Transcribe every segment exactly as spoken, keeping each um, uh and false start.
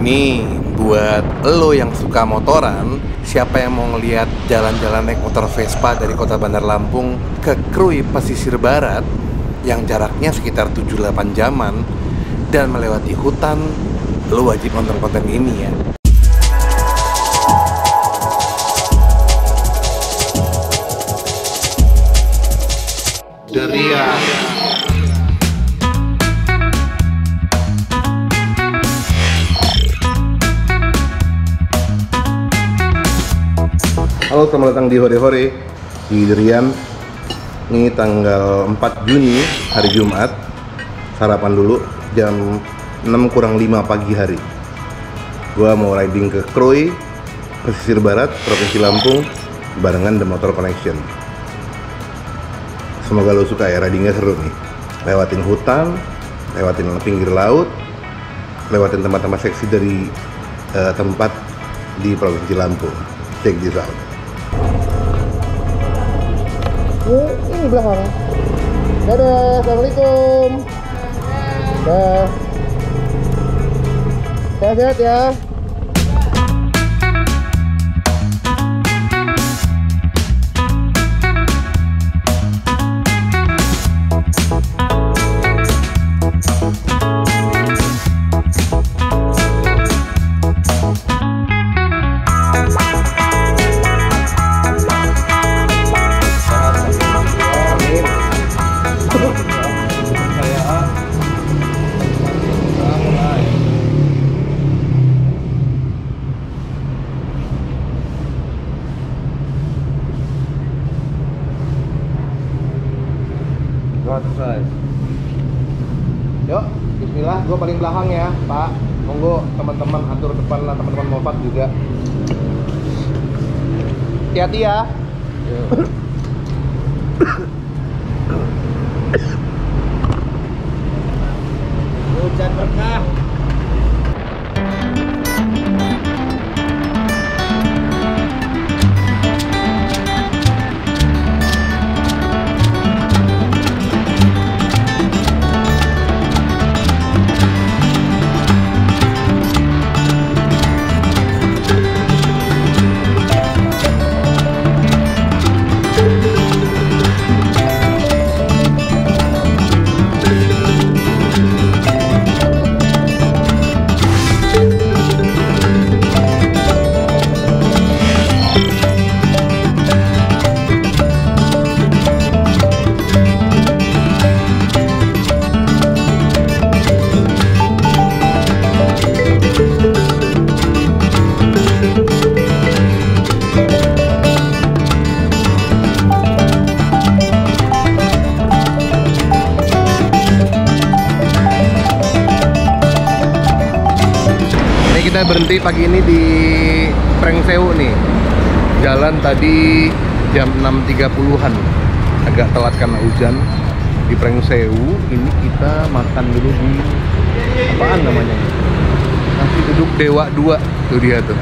Nih, buat lo yang suka motoran, siapa yang mau ngeliat jalan-jalan naik motor Vespa dari kota Bandar Lampung ke Krui pesisir barat yang jaraknya sekitar tujuh delapan jaman dan melewati hutan, lo wajib nonton konten ini ya. Derian. Halo, selamat datang di Hore Hore di Derian. Ini tanggal empat Juni, hari Jumat. Sarapan dulu jam enam kurang lima pagi hari. Gua mau riding ke Krui, pesisir barat, Provinsi Lampung, barengan The Motor Connection. Semoga lo suka ya, ridingnya seru nih. Lewatin hutan, lewatin pinggir laut, lewatin tempat-tempat seksi dari uh, tempat di Provinsi Lampung. Check this out. Oh, ini belakang. Dadah, assalamualaikum. Dadah. Sehat-sehat ya. Selesai. Yuk, bismillah, gue paling belakang ya, Pak. Monggo teman-teman atur depan lah, teman-teman Movat juga. Hati-hati ya. Hujan berkah. Kita berhenti pagi ini di Prengsewu nih. Jalan tadi jam enam tiga puluhan. Agak telat karena hujan. Di Prengsewu ini kita makan dulu di apaan namanya? Nasi uduk Dewa dua. Tuh dia tuh.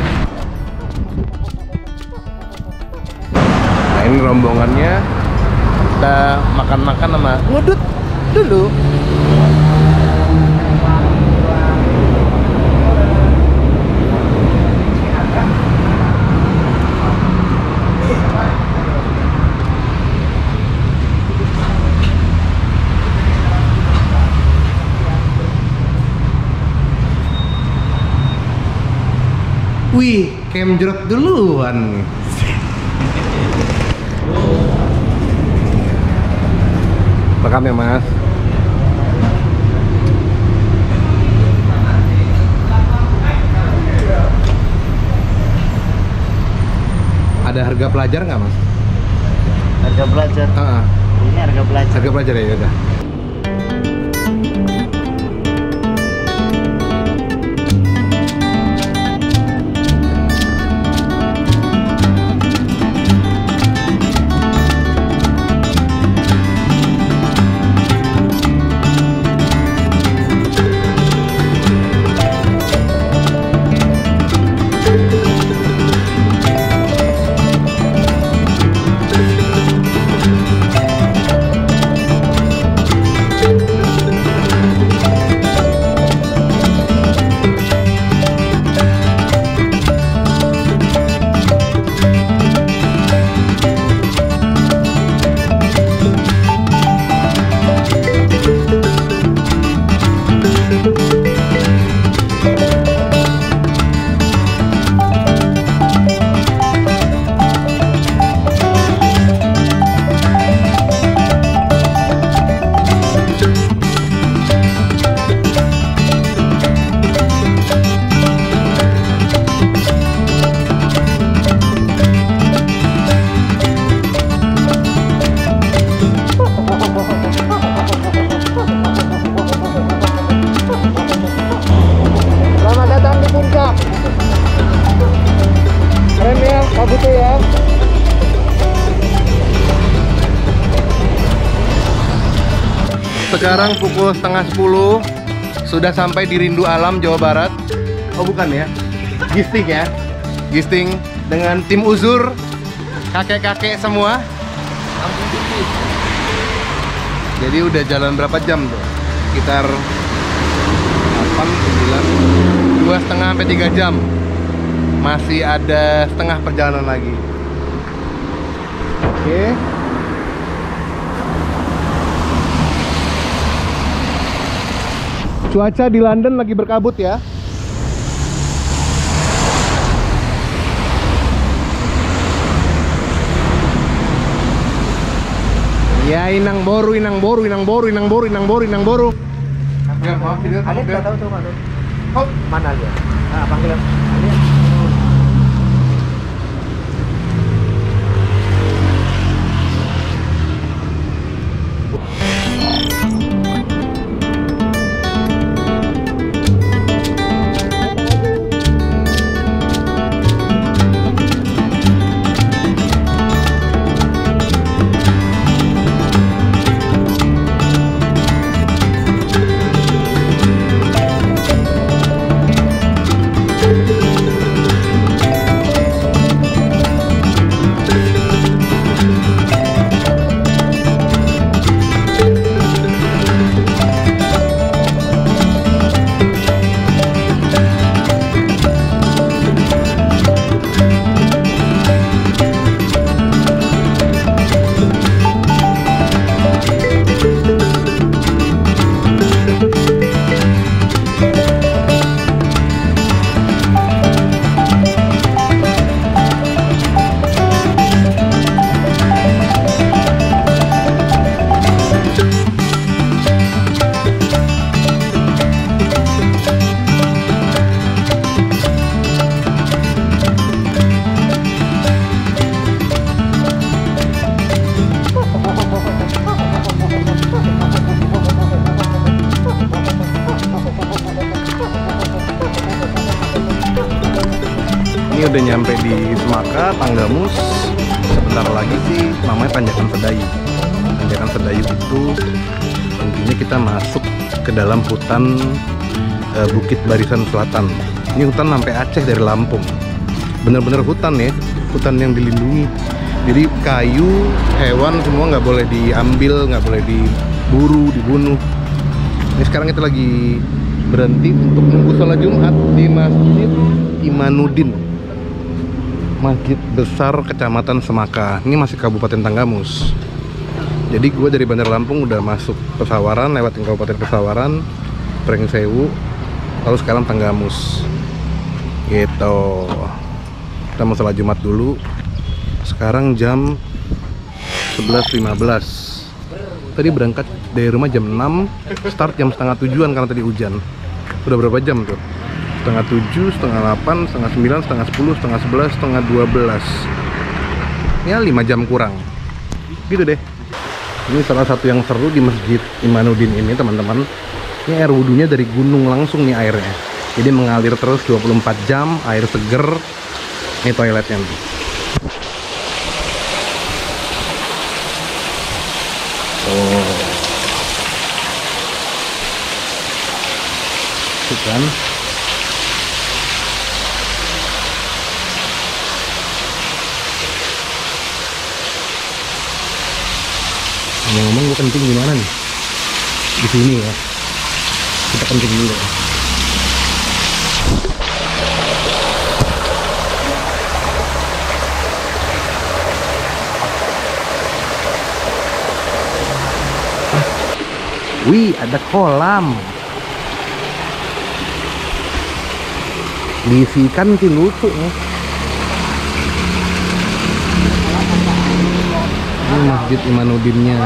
Nah, ini rombongannya. Kita makan-makan sama ngudut dulu. Wih, kem jerot duluan nih. Rekam ya, Mas. Ada harga pelajar nggak, Mas? Harga pelajar. Uh-uh. Ini harga pelajar. Harga pelajar ya, udah. Sekarang pukul setengah sepuluh, sudah sampai di Rindu Alam, Jawa Barat. Oh bukan ya, Gisting ya, Gisting dengan tim Uzur, kakek-kakek semua. Jadi udah jalan berapa jam tuh? Sekitar delapan, sembilan, dua setengah sampai tiga jam. Masih ada setengah perjalanan lagi. Oke. Cuaca di London lagi berkabut ya. Ya inang boru, inang boru, inang boru, inang boru, inang boru, inang boru. Ya, maaf, tidak tahu. Ada tahu tuh, Pak. Hop. Mana dia? Nah, panggil. Ada. Ini udah nyampe di Semaka, Tanggamus. Sebentar lagi sih namanya Tanjakan Sedayu. Tanjakan Sedayu itu intinya kita masuk ke dalam hutan e, Bukit Barisan Selatan. Ini hutan sampai Aceh dari Lampung. Bener-bener hutan ya, hutan yang dilindungi. Jadi kayu, hewan semua nggak boleh diambil, nggak boleh diburu, dibunuh. Ini sekarang kita lagi berhenti untuk nunggu sholat Jumat di Masjid Imanuddin, Masjid Besar Kecamatan Semaka. Ini masih Kabupaten Tanggamus. Jadi gue dari Bandar Lampung udah masuk Pesawaran, lewatin Kabupaten Pesawaran, Pringsewu, lalu sekarang Tanggamus. Gitu. Kita mau sholat Jumat dulu. Sekarang jam sebelas lima belas. Tadi berangkat dari rumah jam enam, start jam setengah tujuan karena tadi hujan. Udah berapa jam tuh? Setengah tujuh, setengah delapan, setengah sembilan, setengah sepuluh, setengah sebelas, setengah dua belas. Ya lima jam kurang. Gitu deh. Ini salah satu yang seru di Masjid Imanuddin ini teman-teman. Ini air wudhunya dari gunung langsung nih airnya. Jadi mengalir terus dua puluh empat jam, air seger. Ini toiletnya nih. Oh. Tuh kan. Ngomong gue kencing gimana nih? Di sini ya. Kita kencing dulu ya. Wih, ada kolam. Diisi ikan sih lucu ya. Ini Masjid Imanuddinnya.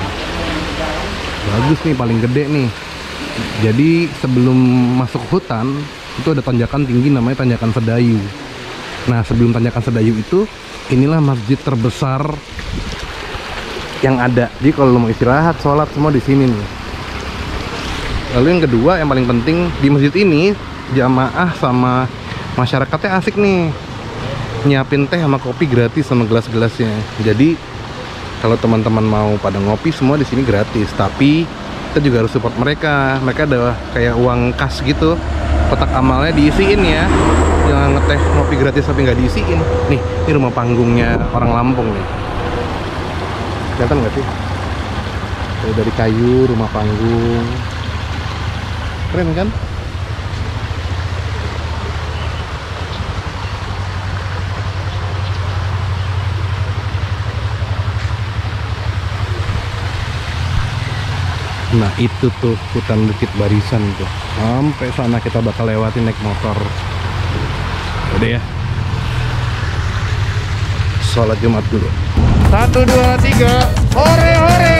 Bagus nih, paling gede nih. Jadi sebelum masuk hutan itu ada tanjakan tinggi namanya Tanjakan Sedayu. Nah, sebelum Tanjakan Sedayu itu inilah masjid terbesar yang ada. Jadi kalau mau istirahat, sholat semua di sini nih. Lalu yang kedua yang paling penting di masjid ini jamaah sama masyarakatnya asik nih, nyiapin teh sama kopi gratis sama gelas-gelasnya. Jadi kalau teman-teman mau pada ngopi semua di sini gratis, tapi kita juga harus support mereka. Mereka ada kayak uang kas gitu, kotak amalnya diisiin ya. Jangan ngeteh ngopi gratis tapi nggak diisiin. Nih, ini rumah panggungnya orang Lampung nih. Kelihatan nggak sih? Dari kayu, rumah panggung. Keren kan? Nah itu tuh hutan Bukit Barisan tuh. Sampai sana kita bakal lewatin naik motor. Udah ya. Sholat Jumat dulu. Satu, dua, tiga. Hore, hore.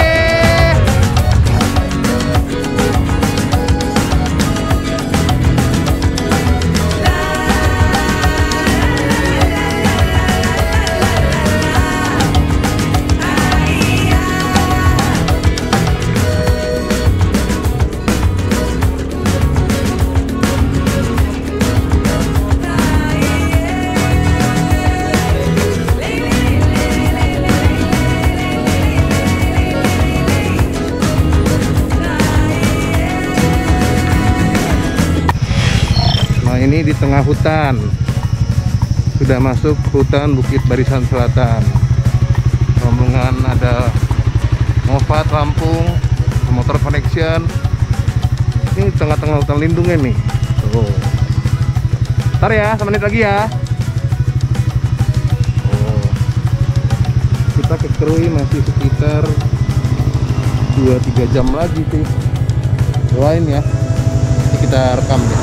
Ini di tengah hutan, sudah masuk hutan Bukit Barisan Selatan. Rombongan ada Movat Lampung, Motor Connection. Ini tengah-tengah hutan lindungnya nih. Tuh. Ntar ya, semenit lagi ya. Oh. Kita ke Krui masih sekitar dua tiga jam lagi sih. Doain ya. Ini kita rekam deh.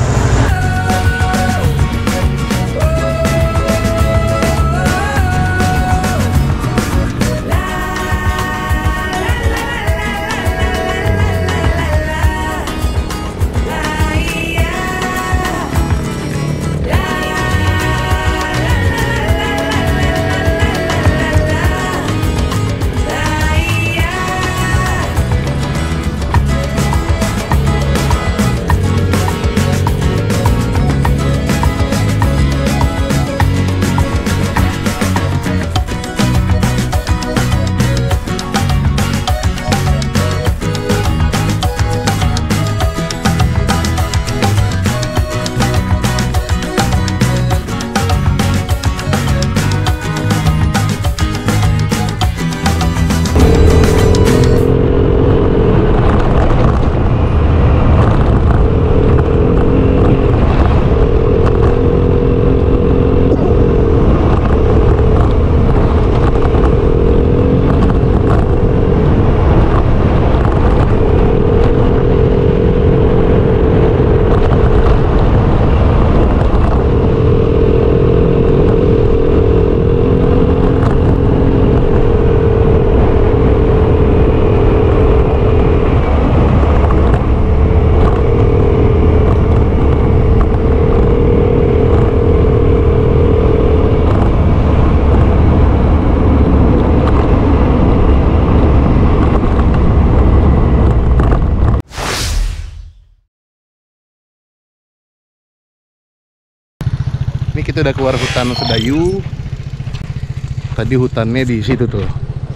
Ini kita udah keluar hutan Sedayu. Tadi hutannya di situ tuh.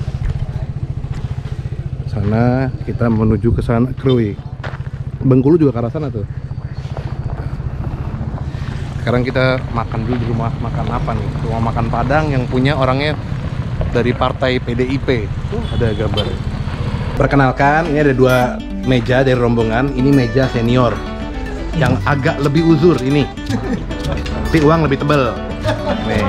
Sana kita menuju ke sana Krui. Bengkulu juga ke arah sana tuh. Sekarang kita makan dulu di rumah makan apa nih? Rumah makan Padang yang punya orangnya dari partai P D I P. Tuh ada gambar. Perkenalkan, ini ada dua meja dari rombongan. Ini meja senior yang agak lebih uzur ini. Tapi uang lebih tebel. Nih.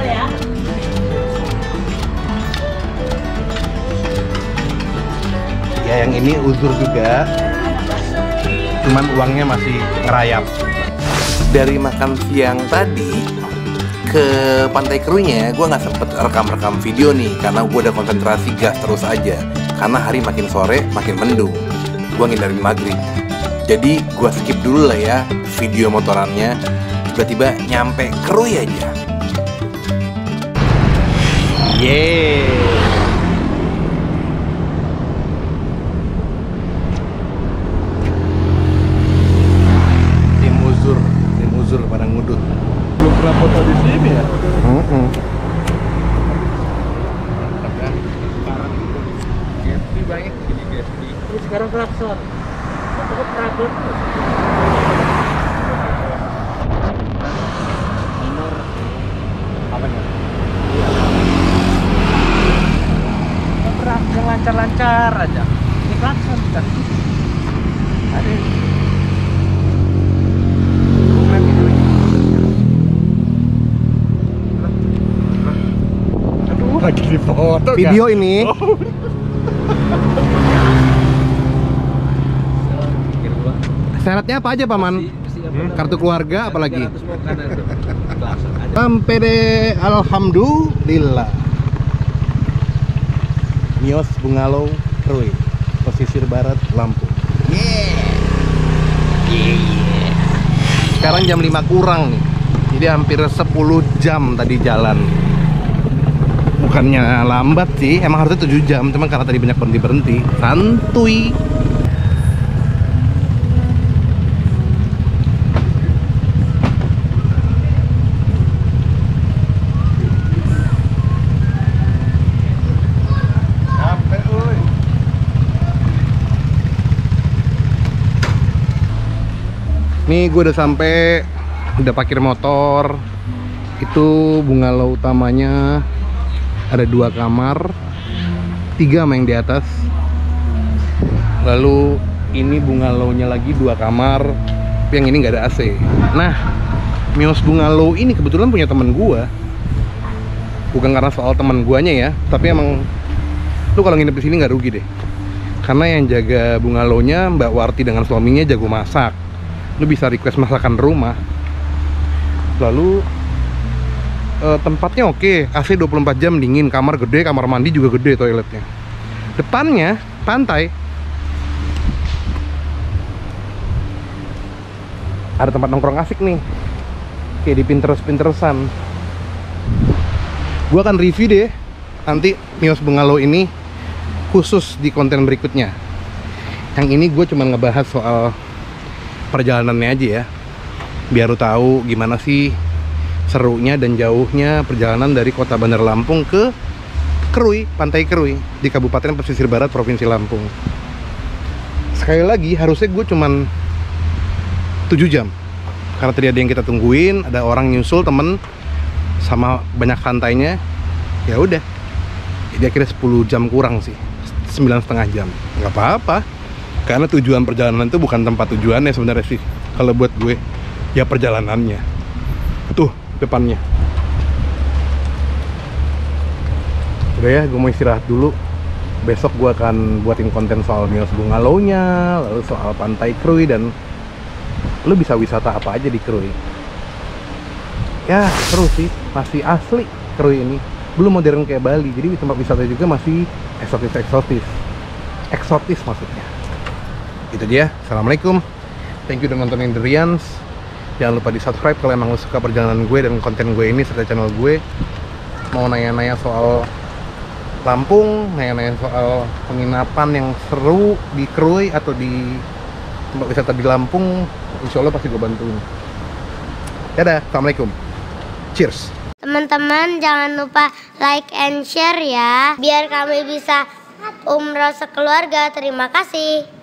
Ya yang ini uzur juga. Cuman uangnya masih ngerayap. Dari makan siang tadi ke Pantai Kruinya, gue nggak sempet rekam-rekam video nih karena gue udah konsentrasi gas terus aja. Karena hari makin sore makin mendung. Gue ngindarin maghrib. Jadi gue skip dulu lah ya video motorannya. Tiba-tiba nyampe Krui aja. Yeay. Tim uzur, tim uzur pada ngudut. Belum pernah foto di sini ya? Mm -mm. Sekarang gitu. G S P banyak gini G S P. Ini sekarang klakson. Cukup problem. Minor. Apa nih? Berat, yang lancar-lancar aja. Ini klakson kan. Ada. Aduh, lagi di foto. Video ini. Oh. Syaratnya apa aja paman? Hmm? Kartu keluarga apalagi? Sampai deh, alhamdulillah. Mios Bungalow Krui, pesisir barat Lampung. Yeah. Yeah. Sekarang jam lima kurang nih. Jadi hampir sepuluh jam tadi jalan. Bukannya lambat sih, emang harusnya tujuh jam, cuma karena tadi banyak berhenti-berhenti. Santuy. Nih gue udah sampai, udah parkir motor. Itu bungalow utamanya ada dua kamar, tiga sama yang di atas. Lalu ini bungalownya lagi dua kamar, tapi yang ini nggak ada A C. Nah, Mios Bungalow ini kebetulan punya temen gue. Bukan karena soal teman guanya ya, tapi emang lu kalau nginep di sini nggak rugi deh. Karena yang jaga bungalownya Mbak Warti dengan suaminya jago masak. Lu bisa request masakan rumah. Lalu eh, tempatnya oke, A C dua puluh empat jam dingin, kamar gede, kamar mandi juga gede toiletnya. Depannya pantai. Ada tempat nongkrong asik nih. Kayak di Pinterest-Pinterestan. Gua akan review deh nanti Mios Bungalow ini khusus di konten berikutnya. Yang ini gue cuma ngebahas soal perjalanannya aja ya, biar lu tahu gimana sih serunya dan jauhnya perjalanan dari kota Bandar Lampung ke Krui, Pantai Krui di Kabupaten Pesisir Barat, Provinsi Lampung. Sekali lagi harusnya gue cuman tujuh jam, karena tadi ada yang kita tungguin, ada orang nyusul temen sama banyak santainya. Ya udah, jadi akhirnya sepuluh jam kurang sih, sembilan setengah jam. Nggak apa-apa, karena tujuan perjalanan itu bukan tempat tujuannya sebenarnya sih. Kalau buat gue, ya perjalanannya. Tuh depannya. Udah ya, gue mau istirahat dulu. Besok gue akan buatin konten soal Mios Bungalow-nya, lalu soal Pantai Krui, dan lu bisa wisata apa aja di Krui. Ya seru sih, masih asli Krui ini. Belum modern kayak Bali, jadi tempat wisata juga masih eksotis-eksotis. Eksotis maksudnya. Itu dia. Assalamualaikum. Thank you udah nontonin The Rians. Jangan lupa di subscribe kalau emang lo suka perjalanan gue dan konten gue ini serta channel gue. Mau nanya-nanya soal Lampung, nanya-nanya soal penginapan yang seru di Krui atau di tempat wisata di Lampung, insya Allah pasti gue bantuin. Dadah. Assalamualaikum. Cheers. Teman-teman jangan lupa like and share ya, biar kami bisa umroh sekeluarga. Terima kasih.